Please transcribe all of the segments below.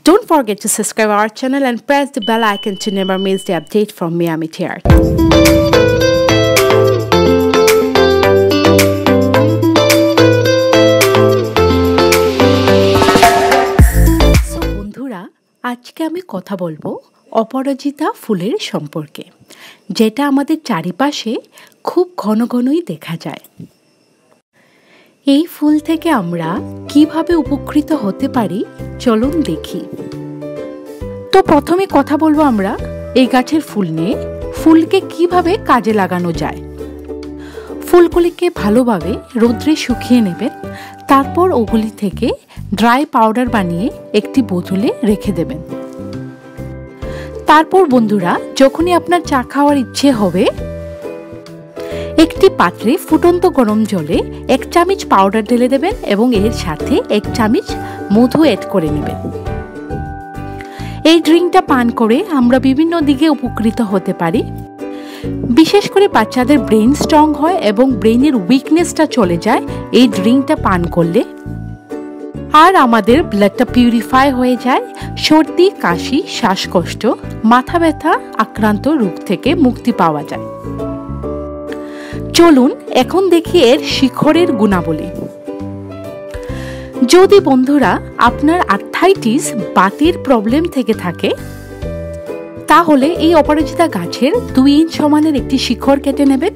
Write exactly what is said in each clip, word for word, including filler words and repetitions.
Don't forget to subscribe our channel and press the bell icon to never miss the update from Miami Tea Art. So বন্ধুরা, আজকে আমি কথা বলবো অপরাজিতা ফুলের সম্পর্কে, যেটা আমাদের চারিপাশে খুব ঘন ঘনই দেখা যায়। এই ফুল থেকে আমরা কিভাবে উপকৃত হতে পারি চলুন দেখি। তো প্রথমে কথা বলবো আমরা এই গাছের ফুল নিয়ে, ফুলকে কিভাবে কাজে লাগানো যায়। ফুলগুলিকে ভালোভাবে রোদ্রে শুকিয়ে নেবেন, তারপর ওগুলি থেকে ড্রাই পাউডার বানিয়ে একটি বোতলে রেখে দেবেন। তারপর বন্ধুরা, যখনই আপনার চা খাওয়ার ইচ্ছে হবে, একটি পাত্রে ফুটন্ত গরম জলে এক চামচ পাউডার ঢেলে দেবেন এবং এর সাথে এক চামচ মধু অ্যাড করে নেবেন। এই ড্রিঙ্কটা পান করে আমরা বিভিন্ন দিকে উপকৃত হতে পারি। বিশেষ করে বাচ্চাদের ব্রেন স্ট্রং হয় এবং ব্রেনের উইকনেসটা চলে যায় এই ড্রিঙ্কটা পান করলে। আর আমাদের ব্লাডটা পিউরিফাই হয়ে যায়, সর্দি, কাশি, শ্বাসকষ্ট, মাথা ব্যথা আক্রান্ত রোগ থেকে মুক্তি পাওয়া যায়। চলুন এখন দেখি এর শিখরের গুণাবলী। যদি বন্ধুরা আপনার আর্থ্রাইটিস বাতের প্রবলেম থেকে থাকে, তাহলে এই অপরাজিতা গাছের দুই ইঞ্চ সমানের একটি শিখর কেটে নেবেন।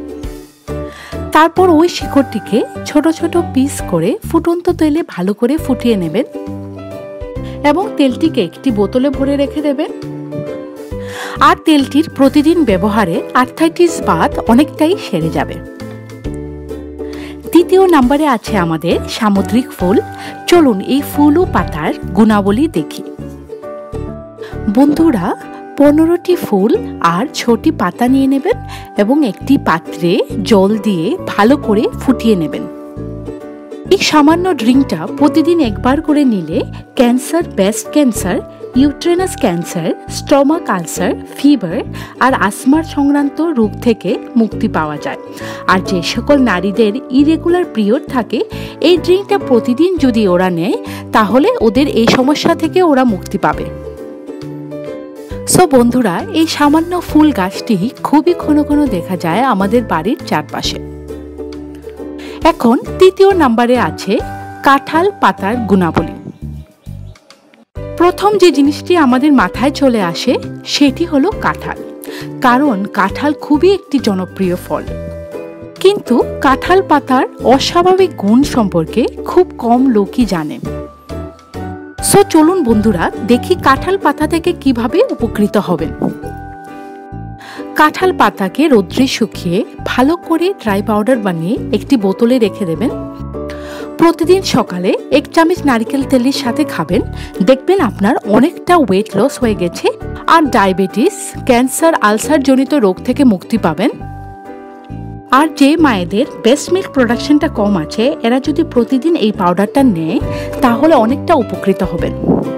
তারপর ওই শিখরটিকে ছোট ছোট পিস করে ফুটন্ত তেলে ভালো করে ফুটিয়ে নেবেন এবং তেলটিকে একটি বোতলে ভরে রেখে দেবেন। আর তেলটির প্রতিদিন ব্যবহারে আর্থ্রাইটিস বাত অনেকটাই সেরে যাবে। দ্বিতীয় নম্বরে আছে আমাদের সামুদ্রিক ফুল। চলুন এই ফুল ও পাতার গুণাবলী দেখি। বন্ধুরা, পনেরোটি ফুল আর ছটি পাতা নিয়ে নেবেন এবং একটি পাত্রে জল দিয়ে ভালো করে ফুটিয়ে নেবেন। এই সামান্য ড্রিঙ্কটা প্রতিদিন একবার করে নিলে cancer, breast cancer, uterus cancer, stomach ulcer, fever আর আসমার সংক্রান্ত রোগ থেকে মুক্তি পাওয়া যায়। আর যে সকল নারীদের ইরেগুলার পিরিয়ড থাকে, এই ড্রিঙ্কটা প্রতিদিন যদি ওরা নেয়, তাহলে ওদের এই সমস্যা থেকে ওরা মুক্তি পাবে। সো বন্ধুরা, এই সামান্য ফুল গাছটি খুবই ঘন ঘন দেখা যায় আমাদের বাড়ির চারপাশে। এখন তৃতীয় নম্বরে আছে কাঁঠাল পাতার গুণাবলী। প্রথম যে জিনিসটি আমাদের মাথায় চলে আসে সেটি হলো কাঁঠাল, কারণ কাঁঠাল খুবই একটি জনপ্রিয় ফল। কিন্তু কাঁঠাল পাতার অস্বাভাবিক গুণ সম্পর্কে খুব কম লোকই জানে। সো চলুন বন্ধুরা দেখি কাঁঠাল পাতা থেকে কিভাবে উপকৃত হবেন। কাঁঠাল পাতাকে রোদ্রে শুকিয়ে ভালো করে ড্রাই পাউডার বানিয়ে একটি বোতলে রেখে দেবেন। প্রতিদিন সকালে এক চামচ নারকেল তেলের সাথে খাবেন, দেখবেন আপনার অনেকটা ওয়েট লস হয়ে গেছে আর ডায়াবেটিস, ক্যান্সার, আলসার জনিত রোগ থেকে মুক্তি পাবেন। আর যে মায়েদের ব্রেস্ট মিল্ক প্রোডাকশনটা কম আছে, এরা যদি প্রতিদিন এই পাউডারটা নেয়, তাহলে অনেকটা উপকৃত হবেন।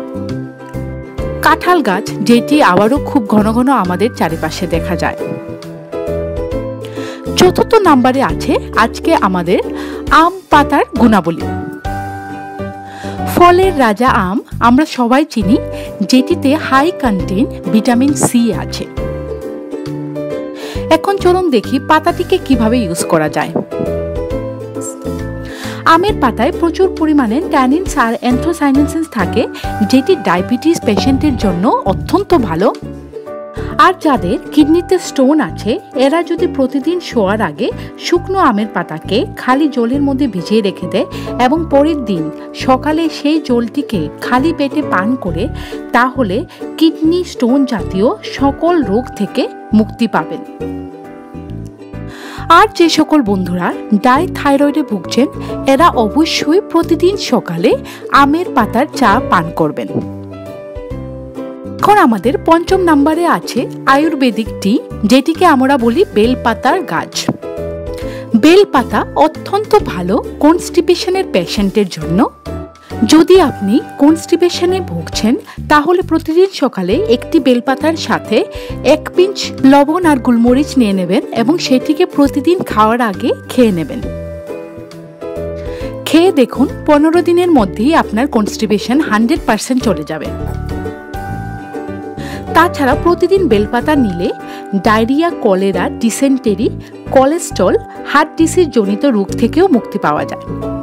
কাঁঠাল গাছ, যেটি আবারও খুব ঘন ঘন আমাদের চারিপাশে দেখা যায়। চতুর্থ নম্বরে আছে আজকে আমাদের আম পাতার গুণাবলী। ফলের রাজা আম আমরা সবাই চিনি, যেটিতে হাই কন্টেন্ট ভিটামিন সি আছে। এখন চলুন দেখি পাতাটিকে কিভাবে ইউজ করা যায়। আমের পাতায় প্রচুর পরিমাণে ট্যানিনস আর অ্যান্থোসায়ানিনস থাকে, যেটি ডায়াবেটিস পেশেন্টের জন্য অত্যন্ত ভালো। আর যাদের কিডনিতে স্টোন আছে, এরা যদি প্রতিদিন শোয়ার আগে শুকনো আমের পাতাকে খালি জলের মধ্যে ভিজিয়ে রেখে দেয় এবং পরের দিন সকালে সেই জলটিকে খালি পেটে পান করে, তাহলে কিডনি স্টোন জাতীয় সকল রোগ থেকে মুক্তি পাবেন। আর যে সকল বন্ধুরা ডাইথাইরয়েডে ভুগছেন, এরা অবশ্যই প্রতিদিন সকালে আমের পাতার চা পান করবেন। এখন আমাদের পঞ্চম নম্বরে আছে আয়ুর্বেদিক টি, যেটিকে আমরা বলি বেলপাতার গাছ। বেলপাতা অত্যন্ত ভালো কনস্টিপেশনের পেশেন্টের জন্য। যদি আপনি কনস্টিপেশনে ভুগছেন, তাহলে প্রতিদিন সকালে একটি বেলপাতার সাথে এক পিঞ্চ লবণ আর গোলমরিচ নিয়ে নেবেন এবং সেটিকে প্রতিদিন খাওয়ার আগে খেয়ে নেবেন। খেয়ে দেখুন পনেরো দিনের মধ্যেই আপনার কনস্টিপেশন হান্ড্রেড পার্সেন্ট চলে যাবে। তাছাড়া প্রতিদিন বেলপাতা নিলে diarrhoea, cholera, dysentery, cholesterol, heart disease জনিত রোগ থেকেও মুক্তি পাওয়া যায়।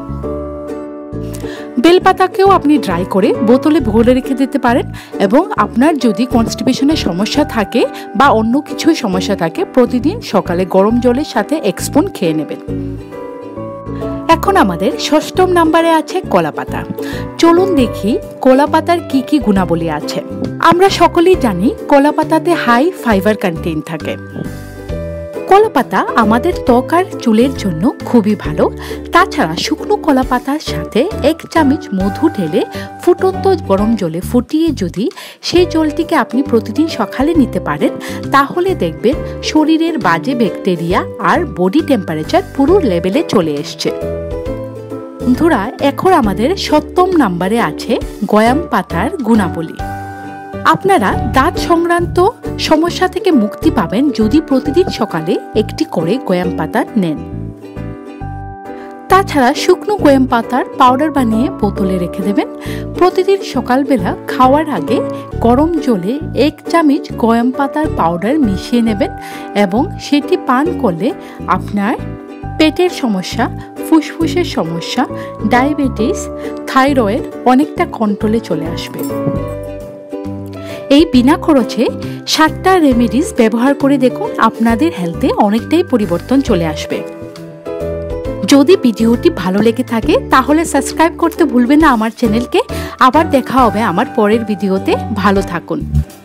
বেলপাতাকেও আপনি ড্রাই করে বোতলে ভরে রেখে দিতে পারেন এবং আপনার যদি কনস্টিপেশনের সমস্যা থাকে বা অন্য কিছু সমস্যা থাকে প্রতিদিন সকালে গরম জলের সাথে এক স্পুন খেয়ে নেবেন। এখন আমাদের ষষ্ঠম নম্বরে আছে কলাপাতা। চলুন দেখি কলাপাতার কি কি গুণাবলী আছে। আমরা সকলেই জানি কলাপাতাতে হাই ফাইবার কন্টেন্ট থাকে। কলাপাতা আমাদের ত্বক আর চুলের জন্য খুবই ভালো। তাছাড়া শুকনো কলাপাতার সাথে এক চামচ মধু ঢেলে ফুটন্ত গরম জলে ফুটিয়ে যদি সেই জলটিকে আপনি প্রতিদিন সকালে নিতে পারেন তাহলে দেখবেন শরীরের বাজে ব্যাকটেরিয়া আর বডি টেম্পারেচার পুরো লেভেলে চলে এসছে। বন্ধুরা, এখন আমাদের সপ্তম নম্বরে আছে গয়াম পাতার গুণাবলী। আপনারা দাঁত সংক্রান্ত সমস্যা থেকে মুক্তি পাবেন যদি প্রতিদিন সকালে একটি করে গয়াম পাতা নেন। তাছাড়া শুকনো গয়াম পাতার পাউডার বানিয়ে বোতলে রেখে দেবেন। প্রতিদিন সকালবেলা খাওয়ার আগে গরম জলে এক চামচ গয়াম পাতার পাউডার মিশিয়ে নেবেন এবং সেটি পান করলে আপনার পেটের সমস্যা, ফুসফুসের সমস্যা, ডায়াবেটিস, থাইরয়েড অনেকটা কন্ট্রোলে চলে আসবে। এই বিনা খরচে সাতটা রেমেডিস ব্যবহার করে দেখুন, আপনাদের হেলথে অনেকটাই পরিবর্তন চলে আসবে। যদি ভিডিওটি ভালো লেগে থাকে তাহলে সাবস্ক্রাইব করতে ভুলবেন না আমার চ্যানেলকে। আবার দেখা হবে আমার পরের ভিডিওতে। ভালো থাকুন।